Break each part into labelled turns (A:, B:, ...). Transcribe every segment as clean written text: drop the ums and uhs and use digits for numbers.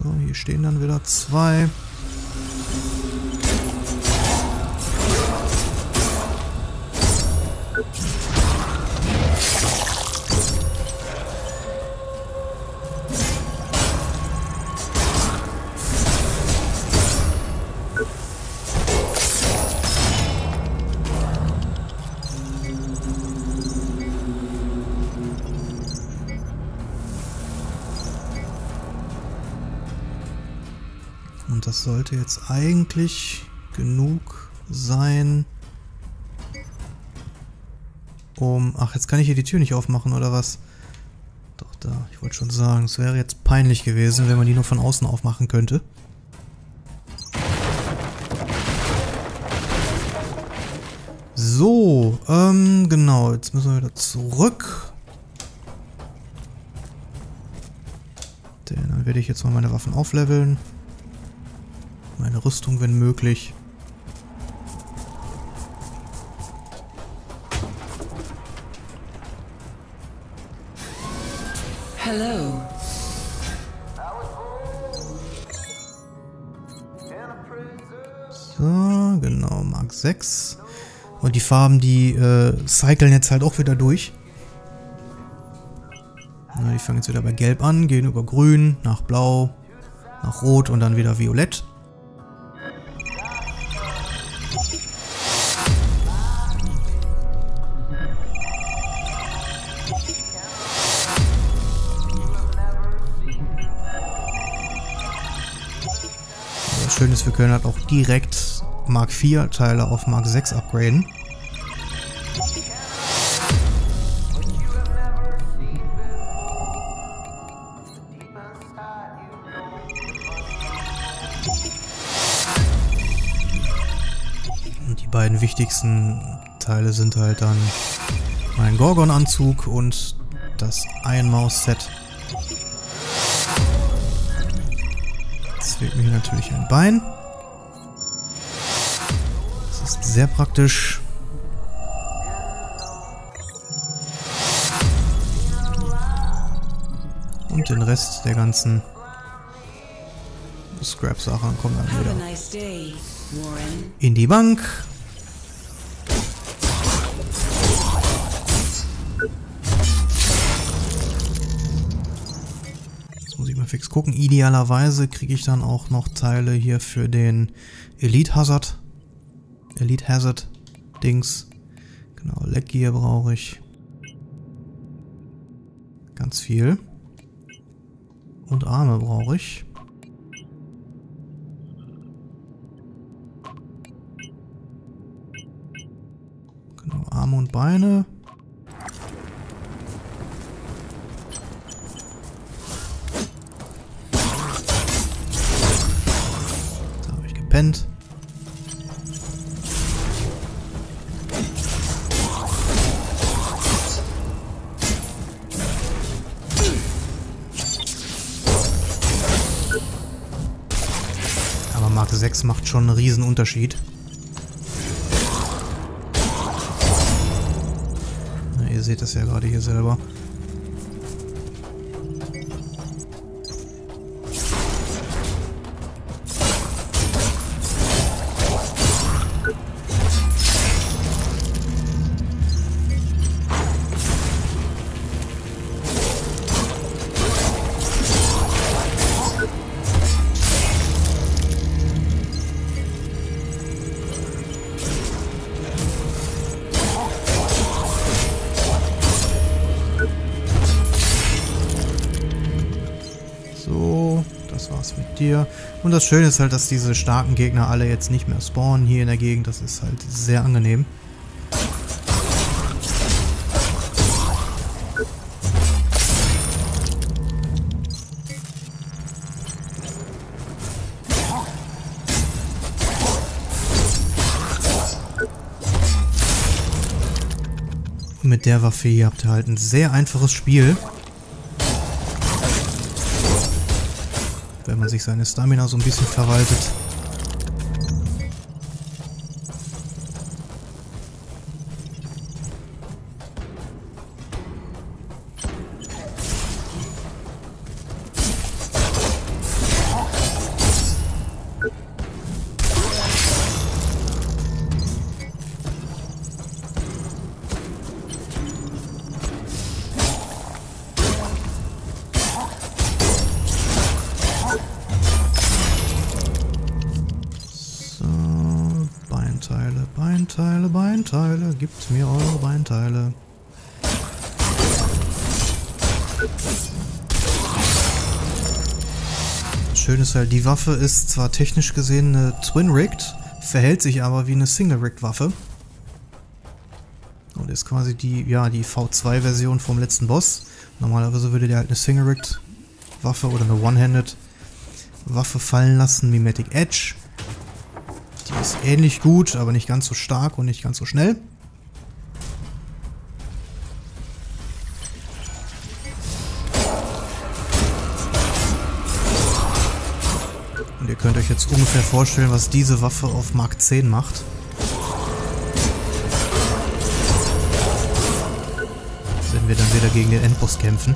A: So, hier stehen dann wieder 2. Und das sollte jetzt eigentlich genug sein, um... Ach, jetzt kann ich hier die Tür nicht aufmachen, oder was? Doch, da. Ich wollte schon sagen, es wäre jetzt peinlich gewesen, wenn man die nur von außen aufmachen könnte. So, genau. Jetzt müssen wir wieder zurück. Denn dann werde ich jetzt mal meine Waffen aufleveln. Meine Rüstung, wenn möglich.
B: Hello.
A: So, genau, Mark 6. Und die Farben, die cyclen jetzt halt auch wieder durch. Na, die fangen jetzt wieder bei Gelb an, gehen über Grün, nach Blau, nach Rot und dann wieder Violett. Das Schöne ist, wir können halt auch direkt Mark 4 Teile auf Mark 6 upgraden. Und die beiden wichtigsten Teile sind halt dann mein Gorgon-Anzug und das Iron-Maus-Set. Jetzt fehlt mir hier natürlich ein Bein. Das ist sehr praktisch. Und den Rest der ganzen Scrap-Sachen kommen dann wieder in die Bank. Jetzt muss ich mal fix gucken. Idealerweise kriege ich dann auch noch Teile hier für den Elite Hazard Dings. Genau, Leckgear brauche ich. Ganz viel. Und Arme brauche ich. Genau, Arme und Beine. Da habe ich gepennt. Aber Mark 6 macht schon einen riesen Unterschied. Ihr seht das ja gerade hier selber. So, das war's mit dir. Und das Schöne ist halt, dass diese starken Gegner alle jetzt nicht mehr spawnen hier in der Gegend. Das ist halt sehr angenehm. Und mit der Waffe hier habt ihr halt ein sehr einfaches Spiel. Wenn man sich seine Stamina so ein bisschen verwaltet. Beinteile, Beinteile, gebt mir eure Beinteile. Schön ist halt, die Waffe ist zwar technisch gesehen eine Twin-Rigged, verhält sich aber wie eine Single-Rigged-Waffe. Und ist quasi die V2-Version vom letzten Boss. Normalerweise würde der halt eine Single-Rigged-Waffe oder eine One-Handed-Waffe fallen lassen, Mimetic Edge. Die ist ähnlich gut, aber nicht ganz so stark und nicht ganz so schnell. Und ihr könnt euch jetzt ungefähr vorstellen, was diese Waffe auf Mark 10 macht. Wenn wir dann wieder gegen den Endboss kämpfen.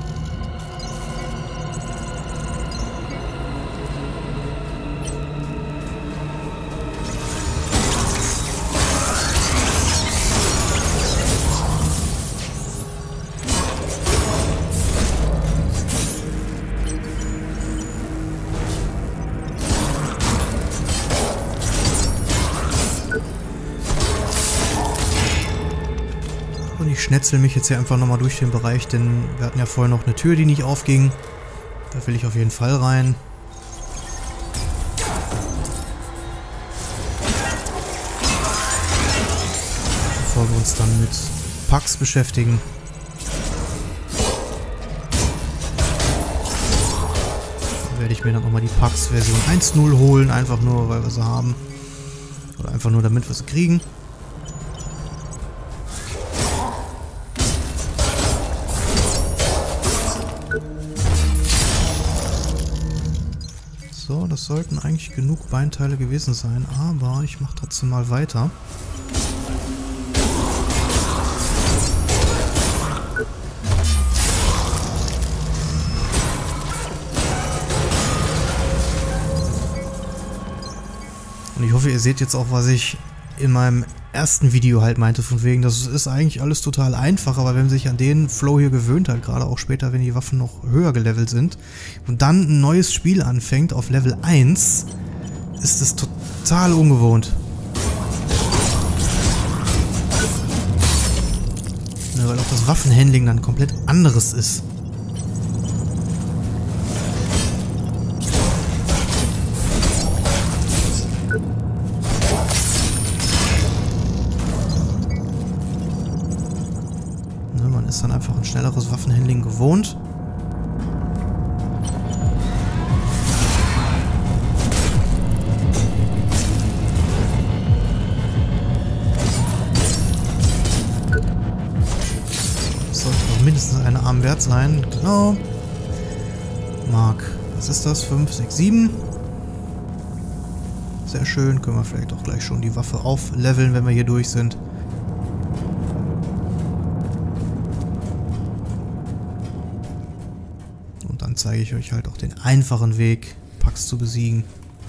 A: Und ich schnetzel mich jetzt hier einfach nochmal durch den Bereich, denn wir hatten ja vorher noch eine Tür, die nicht aufging. Da will ich auf jeden Fall rein. Bevor wir uns dann mit Packs beschäftigen. Dann werde ich mir dann nochmal die Packs Version 1.0 holen, einfach nur, weil wir sie haben. Oder einfach nur, damit wir sie kriegen. So, das sollten eigentlich genug Beinteile gewesen sein, aber ich mache trotzdem mal weiter. Und ich hoffe, ihr seht jetzt auch, was ich in meinem ersten Video halt meinte, von wegen, das ist eigentlich alles total einfach, aber wenn man sich an den Flow hier gewöhnt hat, gerade auch später, wenn die Waffen noch höher gelevelt sind und dann ein neues Spiel anfängt auf Level 1, ist das total ungewohnt. Ja, weil auch das Waffenhandling dann komplett anderes ist. Ist dann einfach ein schnelleres Waffenhandling gewohnt. Das sollte doch mindestens eine Arm wert sein. Genau. Mark, was ist das? 5, 6, 7. Sehr schön. Können wir vielleicht auch gleich schon die Waffe aufleveln, wenn wir hier durch sind. Dann zeige ich euch halt auch den einfachen Weg, Packs zu besiegen.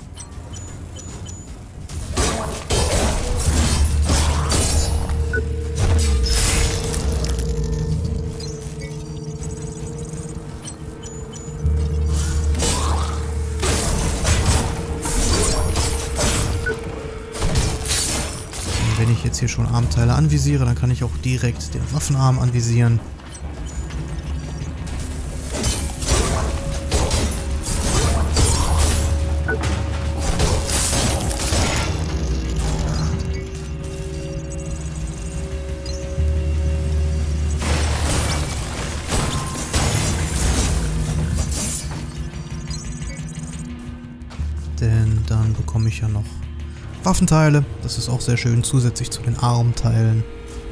A: Und wenn ich jetzt hier schon Armteile anvisiere, dann kann ich auch direkt den Waffenarm anvisieren. Denn dann bekomme ich ja noch Waffenteile. Das ist auch sehr schön, zusätzlich zu den Armteilen.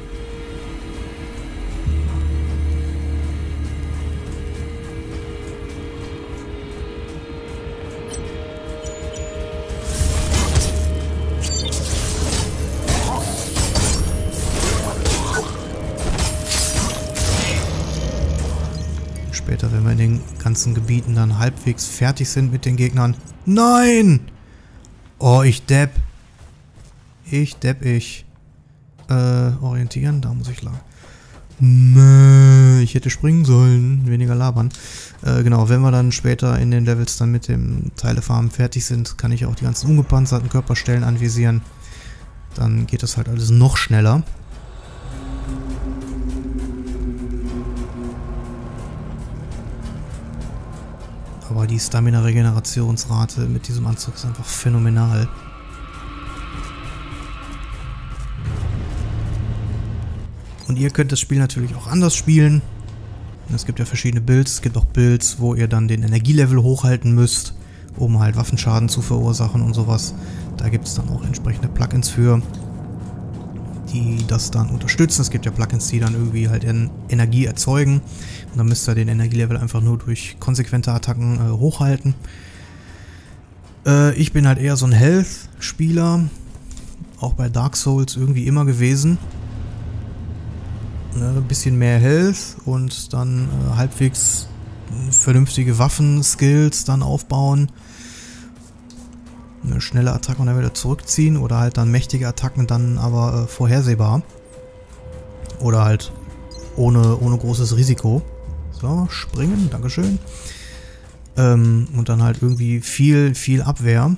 A: Später, wenn wir in den ganzen Gebieten dann halbwegs fertig sind mit den Gegnern. Nein! Oh, ich depp. Orientieren, da muss ich lang. Ich hätte springen sollen. Weniger labern. Genau, wenn wir dann später in den Levels dann mit dem Teilefarmen fertig sind, kann ich auch die ganzen ungepanzerten Körperstellen anvisieren. Dann geht das halt alles noch schneller. Aber die Stamina-Regenerationsrate mit diesem Anzug ist einfach phänomenal. Und ihr könnt das Spiel natürlich auch anders spielen. Es gibt ja verschiedene Builds. Es gibt auch Builds, wo ihr dann den Energielevel hochhalten müsst, um halt Waffenschaden zu verursachen und sowas. Da gibt es dann auch entsprechende Plugins für, die das dann unterstützen. Es gibt ja Plugins, die dann irgendwie halt Energie erzeugen. Und dann müsst ihr den Energielevel einfach nur durch konsequente Attacken hochhalten. Ich bin halt eher so ein Health-Spieler. Auch bei Dark Souls irgendwie immer gewesen. Ein bisschen mehr Health und dann halbwegs vernünftige Waffen-Skills dann aufbauen. Eine schnelle Attacke und dann wieder zurückziehen oder halt dann mächtige Attacken dann aber vorhersehbar. Oder halt ohne großes Risiko. So, springen, dankeschön. Und dann halt irgendwie viel Abwehr.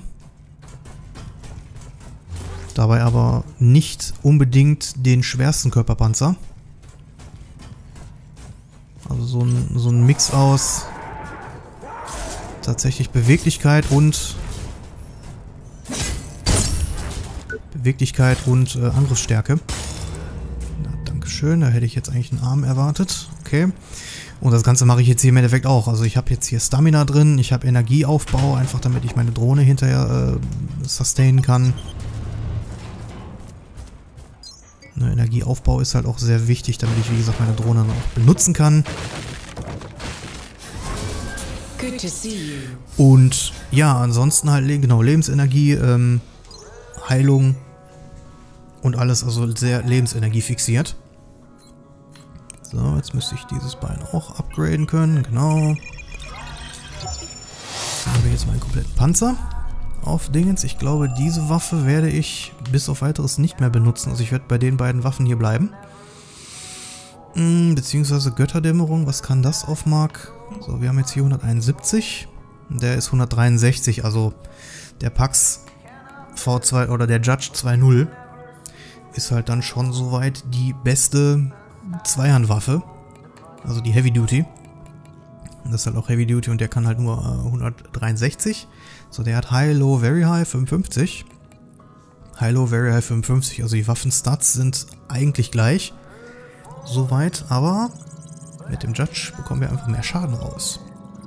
A: Dabei aber nicht unbedingt den schwersten Körperpanzer. Also so ein Mix aus tatsächlich Beweglichkeit und Angriffsstärke. Na, dankeschön, da hätte ich jetzt eigentlich einen Arm erwartet. Okay. Und das Ganze mache ich jetzt hier im Endeffekt auch. Also ich habe jetzt hier Stamina drin, ich habe Energieaufbau, einfach damit ich meine Drohne hinterher sustainen kann. Energieaufbau ist halt auch sehr wichtig, damit ich, wie gesagt, meine Drohne dann auch benutzen kann. Und ja, ansonsten halt, genau, Lebensenergie, Heilung und alles, also sehr Lebensenergie fixiert. So, jetzt müsste ich dieses Bein auch upgraden können, genau. Dann habe ich jetzt meinen kompletten Panzer auf Dingens. Ich glaube, diese Waffe werde ich bis auf weiteres nicht mehr benutzen. Also ich werde bei den beiden Waffen hier bleiben. Beziehungsweise Götterdämmerung, was kann das auf Mark? So, wir haben jetzt hier 171. Der ist 163, also der Pax V2 oder der Judge 2.0 ist halt dann schon soweit die beste Zweihandwaffe. Also die Heavy Duty. Das ist halt auch Heavy Duty und der kann halt nur 163. So, der hat High, Low, Very High 55. High, Low, Very High 55. Also die Waffenstats sind eigentlich gleich. Soweit, aber mit dem Judge bekommen wir einfach mehr Schaden raus.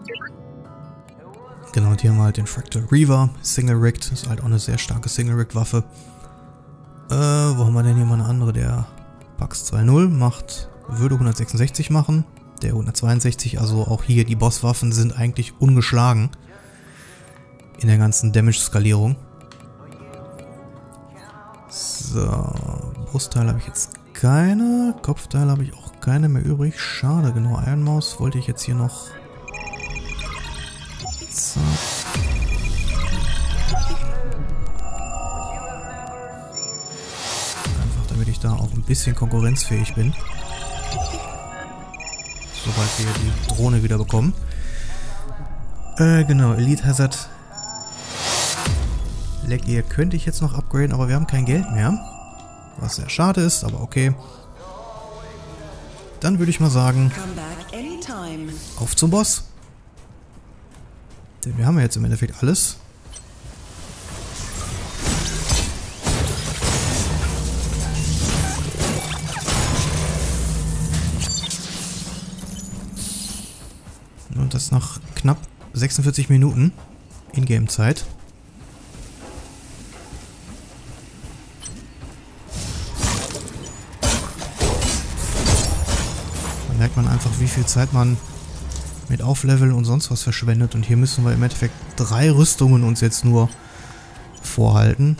A: Genau, und hier haben wir halt den Fractal Reaver. Single-Rigged. Ist halt auch eine sehr starke Single-Rigged-Waffe. Wo haben wir denn hier mal eine andere? Der Pax 2.0 würde 166 machen. Der 162, also auch hier die Bosswaffen sind eigentlich ungeschlagen in der ganzen Damage-Skalierung. So, Brustteil habe ich jetzt keine, Kopfteil habe ich auch keine mehr übrig. Schade, genau, Iron Maus wollte ich jetzt hier noch. So. Einfach damit ich da auch ein bisschen konkurrenzfähig bin. Sobald wir die Drohne wieder bekommen. Genau, Elite Hazard. Leckgear könnte ich jetzt noch upgraden, aber wir haben kein Geld mehr. Was sehr schade ist, aber okay. Dann würde ich mal sagen, auf zum Boss. Denn wir haben ja jetzt im Endeffekt alles. Und das nach knapp 46 Minuten Ingame-Zeit. Da merkt man einfach, wie viel Zeit man mit Aufleveln und sonst was verschwendet. Und hier müssen wir im Endeffekt 3 Rüstungen uns jetzt nur vorhalten.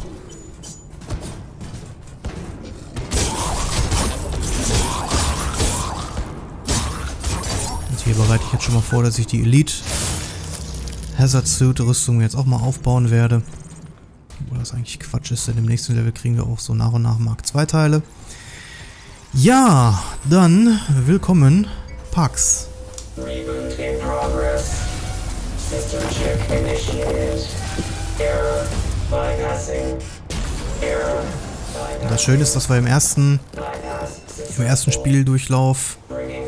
A: Hier bereite ich jetzt schon mal vor, dass ich die Elite Hazard Suit Rüstung jetzt auch mal aufbauen werde. Obwohl das eigentlich Quatsch ist, denn im nächsten Level kriegen wir auch so nach und nach Mark II Teile. Ja, dann willkommen, Pax.
B: Reboot in progress. System check initiated. Error. Bypassing. Error.
A: Und das Schöne ist, dass wir im ersten Spieldurchlauf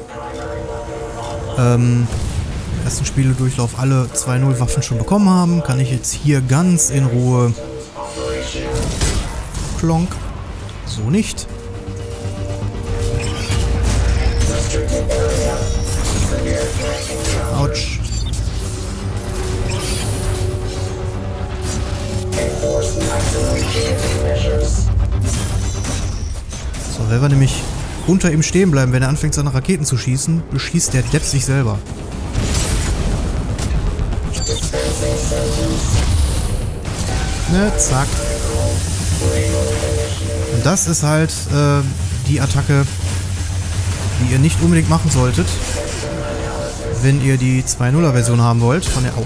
A: alle 2.0 Waffen schon bekommen haben. Kann ich jetzt hier ganz in Ruhe klonk. So nicht. Autsch. So, wenn wir nämlich unter ihm stehen bleiben, wenn er anfängt, seine Raketen zu schießen, beschießt der Depp sich selber. Ne, zack. Und das ist halt die Attacke, die ihr nicht unbedingt machen solltet, wenn ihr die 2.0er Version haben wollt von der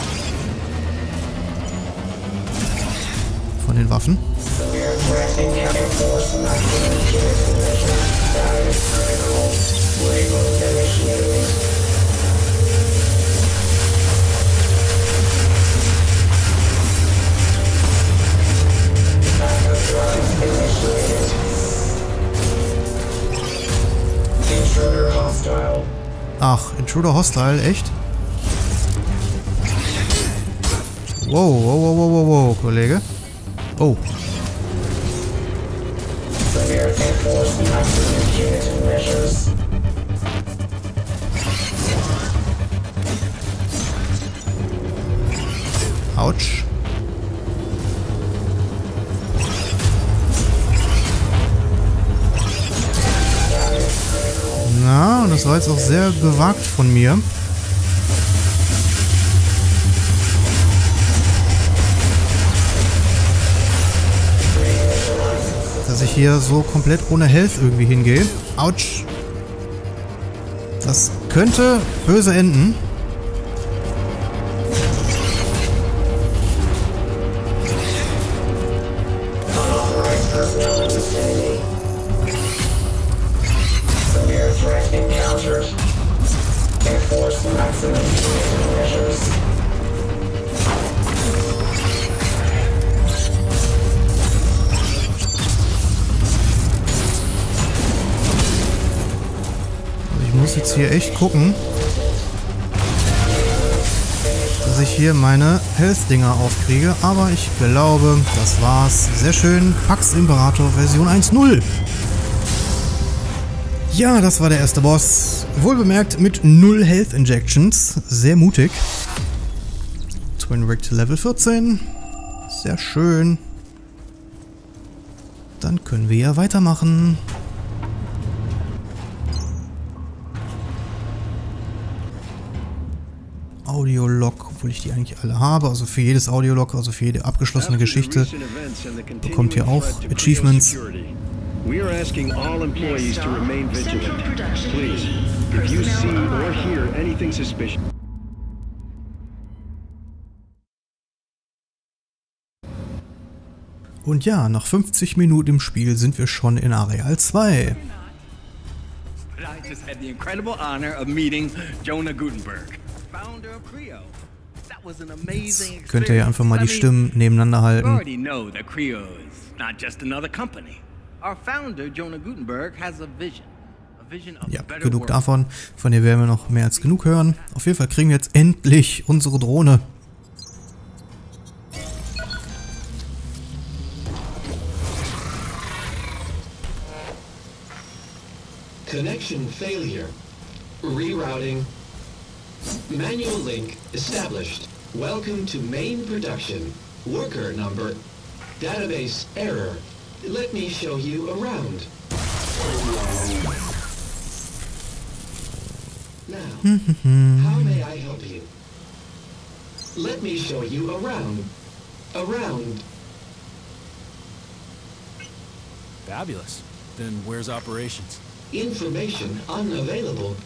A: von den Waffen. Ach, Intruder Hostile, echt? Wow, Kollege. Oh. Autsch. Na, und das war jetzt auch sehr gewagt von mir. Dass ich hier so komplett ohne Health irgendwie hingehe. Autsch. Das könnte böse enden. Ich muss jetzt hier echt gucken, dass ich hier meine Health-Dinger aufkriege, aber ich glaube, das war's. Sehr schön. Pax Imperator Version 1.0. Ja, das war der erste Boss. Wohlbemerkt mit 0 Health Injections. Sehr mutig. Twin Rigged Level 14. Sehr schön. Dann können wir ja weitermachen. Audiolog, obwohl ich die eigentlich alle habe. Also für jedes Audiolog, also für jede abgeschlossene Geschichte, bekommt ihr auch Achievements.
C: We are asking all employees to remain vigilant. Please, if you see or hear anything suspicious.
A: Und ja, nach 50 Minuten im Spiel sind wir schon in Areal 2.
D: I just had the incredible honor of meeting Jonah Gutenberg, founder of Creo. That was an amazing experience.
A: Könnt ihr ja einfach mal die Stimmen nebeneinander
D: You
A: halten.
D: already know that Creo is not just another company. Our founder, Jonah Gutenberg, has a vision. A vision of
A: Ja,
D: a better
A: genug
D: world.
A: davon. Von der werden wir noch mehr als genug hören. Auf jeden Fall kriegen wir jetzt endlich unsere Drohne.
E: Connection failure. Rerouting. Manual link established. Welcome to main production. Worker number. Database error. Let me show you around. Now, how may I help you? Let me show you around. Around.
F: Fabulous. Then where's operations?
E: Information unavailable.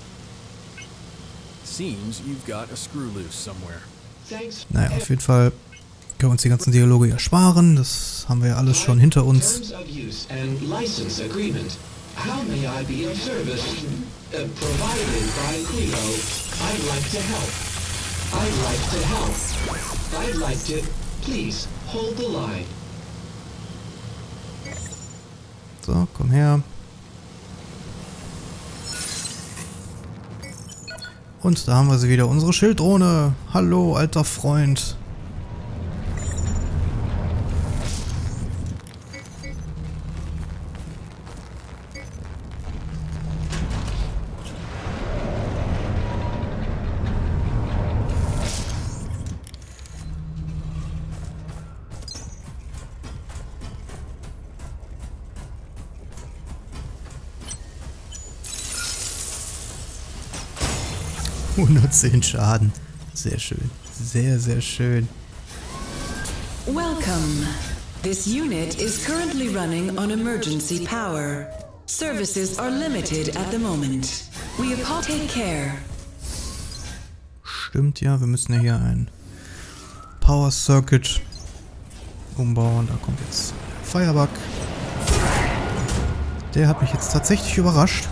F: Seems you've got a screw loose somewhere.
E: Thanks.
A: Naja, auf jeden Fall können wir uns die ganzen Dialoge ersparen. Das haben wir ja alles schon hinter uns.
E: Terms of use and license agreement. How may I be of service? Provided by Creo. I'd like to help. I'd like to help. I'd like to... Please, hold the line.
A: So, komm her. Und da haben wir sie wieder, unsere Schilddrohne. Hallo, alter Freund. ...110 Schaden. Sehr schön. Sehr, sehr schön.
G: Welcome. This unit is currently running on emergency power. Services are limited at the moment. We take care.
A: Stimmt ja, wir müssen ja hier ein Power Circuit umbauen. Da kommt jetzt Firebug. Der hat mich jetzt tatsächlich überrascht.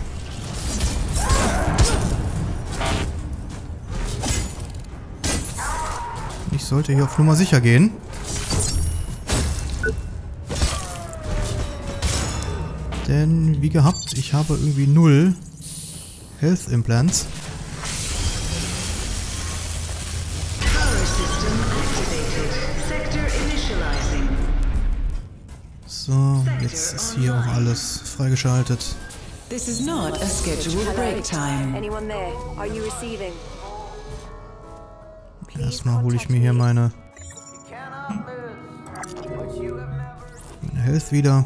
A: Ich sollte hier auf Nummer sicher gehen. Denn, wie gehabt, ich habe irgendwie 0 Health Implants. So, jetzt ist hier auch alles freigeschaltet.
G: This is not a scheduled break time.
H: Anyone there? Are you receiving?
A: Erstmal hole ich mir hier meine Health wieder.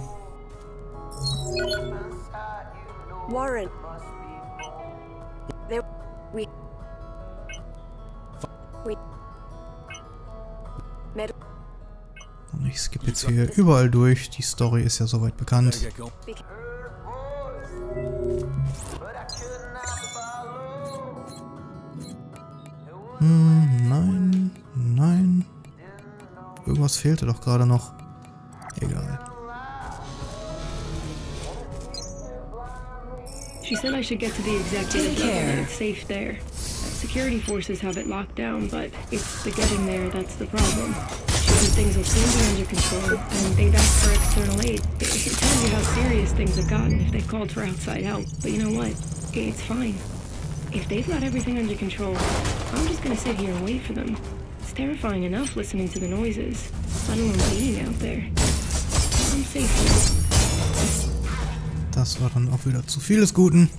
H: Warren. There we Med
A: Und ich skippe jetzt hier überall durch. Die Story ist ja soweit bekannt. Nein, nein. Irgendwas fehlte doch gerade noch. Egal.
I: She said I should get to the executive level. It's safe there. Security forces have it locked down, but it's the getting there that's the problem. She said things will soon be under control, and they've asked for external aid. It tells you how serious things have gotten if they've called for outside help. But you know what? It's fine. If they've got everything under control, I'm just gonna sit here and wait for them. It's terrifying enough listening to the noises, let alone being out there. I'm safe here.
A: Das war dann auch wieder zu viel des Guten.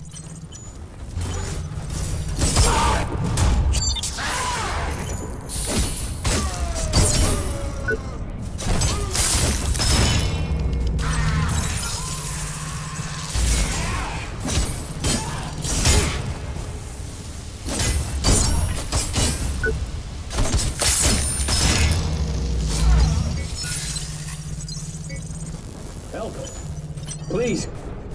C: Help! Please!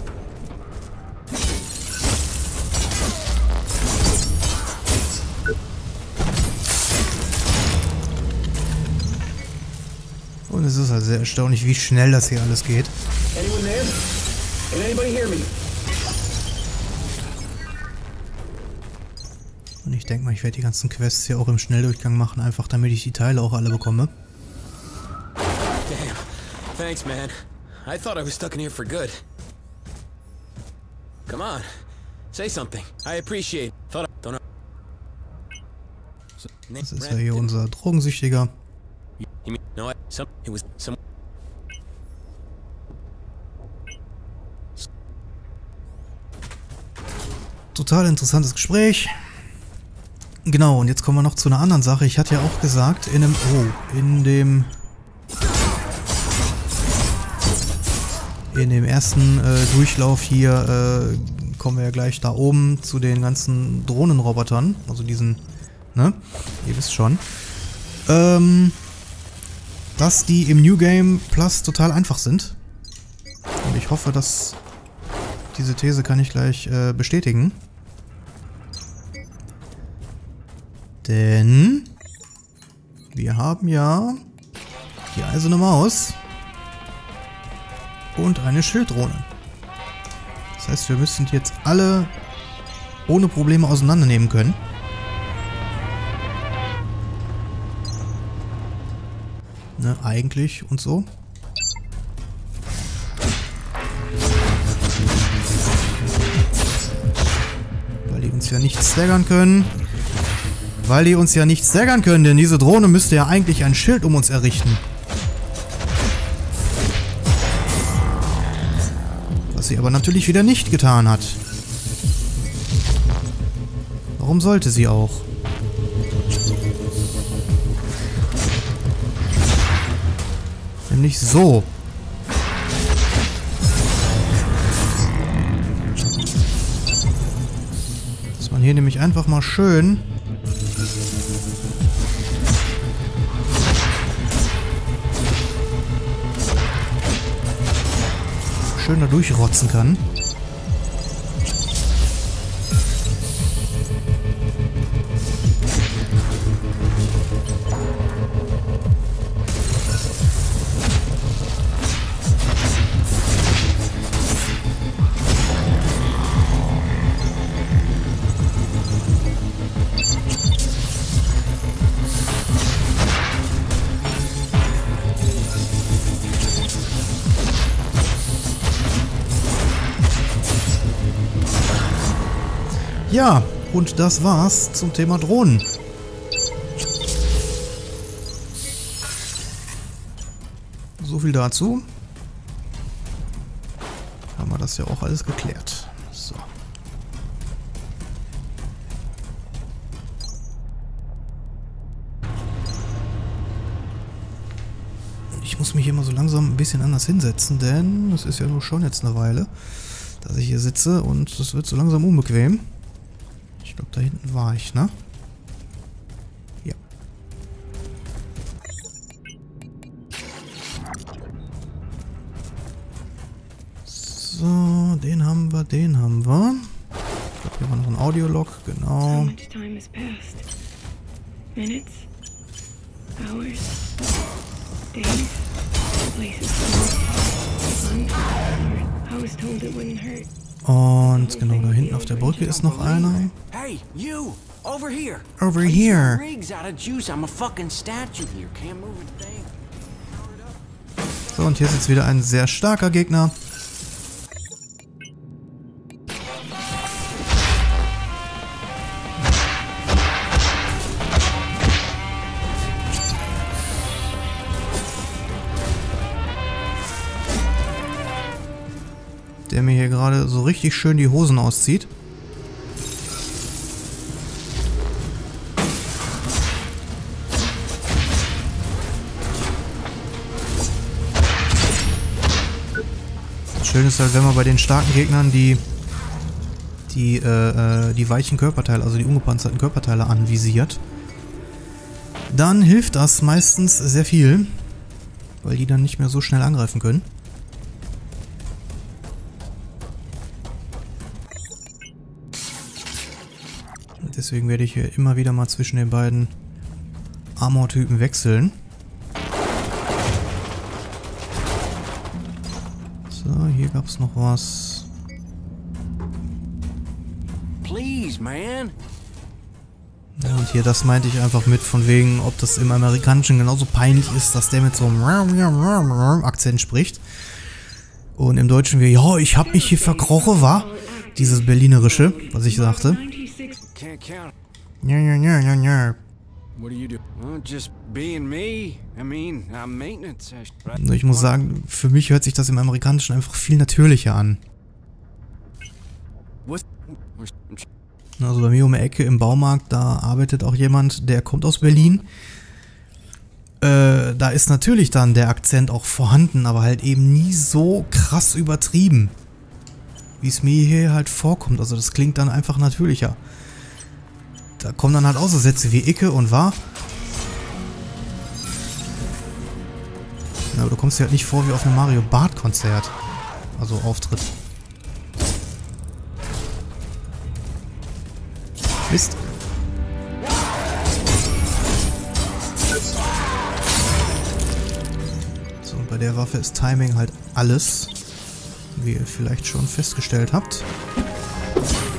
A: Und es ist halt sehr erstaunlich, wie schnell das hier alles geht.
C: Anyone there? Can anybody hear me?
A: Und ich denke mal, ich werde die ganzen Quests hier auch im Schnelldurchgang machen, einfach damit ich die Teile auch alle bekomme.
F: Damn. Thanks, man. I thought I was stuck in here for good. Come on. Say something. I appreciate. Thought I don't know.
A: Das ist ja hier unser Drogensüchtiger.
F: No, it was some.
A: Total interessantes Gespräch. Genau, und jetzt kommen wir noch zu einer anderen Sache. Ich hatte ja auch gesagt, in dem ersten Durchlauf hier kommen wir ja gleich da oben zu den ganzen Drohnenrobotern. Also diesen, ne? Ihr wisst schon. Dass die im New Game Plus total einfach sind. Und ich hoffe, dass diese These kann ich gleich bestätigen. Denn wir haben ja die eiserne Maus und eine Schilddrohne. Das heißt, wir müssen die jetzt alle ohne Probleme auseinandernehmen können. Ne, eigentlich und so. ja nicht staggern können. Weil die uns ja nicht staggern können, denn diese Drohne müsste ja eigentlich ein Schild um uns errichten. Was sie aber natürlich wieder nicht getan hat. Warum sollte sie auch? Nämlich so. Dass man hier nämlich einfach mal schön da durchrotzen kann. Ja, und das war's zum Thema Drohnen. So viel dazu. Haben wir das ja auch alles geklärt. So. Ich muss mich hier mal so langsam ein bisschen anders hinsetzen, denn es ist ja nur schon jetzt eine Weile, dass ich hier sitze und es wird so langsam unbequem. Ich glaube, da hinten war ich, ne? Ja. So, den haben wir, den haben wir. Ich glaube, hier war noch ein Audiolog, genau. Und genau da hinten auf der Brücke ist noch einer.
F: Hey, you! Over here!
A: Over here! So, und hier ist jetzt wieder ein sehr starker Gegner. Der mir hier gerade so richtig schön die Hosen auszieht. Schön ist halt, wenn man bei den starken Gegnern die weichen Körperteile, also die ungepanzerten Körperteile anvisiert, dann hilft das meistens sehr viel, weil die dann nicht mehr so schnell angreifen können. Deswegen werde ich hier immer wieder mal zwischen den beiden Armor-Typen wechseln. So, hier gab es noch was.
F: Please, man.
A: Ja, und hier, das meinte ich einfach mit, von wegen, ob das im Amerikanischen genauso peinlich ist, dass der mit so einem Akzent spricht. Und im Deutschen wie, ja, ich hab mich hier verkrochen, wa? Dieses Berlinerische, was ich sagte. Ja, ja, ja, ja, ja. Ich muss sagen, für mich hört sich das im Amerikanischen einfach viel natürlicher an. Also bei mir um die Ecke im Baumarkt, da arbeitet auch jemand, der kommt aus Berlin. Da ist natürlich dann der Akzent auch vorhanden, aber halt eben nie so krass übertrieben, wie es mir hier halt vorkommt. Also das klingt dann einfach natürlicher. Da kommen dann halt auch so Sätze wie Icke und wa. Ja, aber du kommst dir halt nicht vor wie auf einem Mario Barth Konzert. Also Auftritt. Mist. So, und bei der Waffe ist Timing halt alles. Wie ihr vielleicht schon festgestellt habt.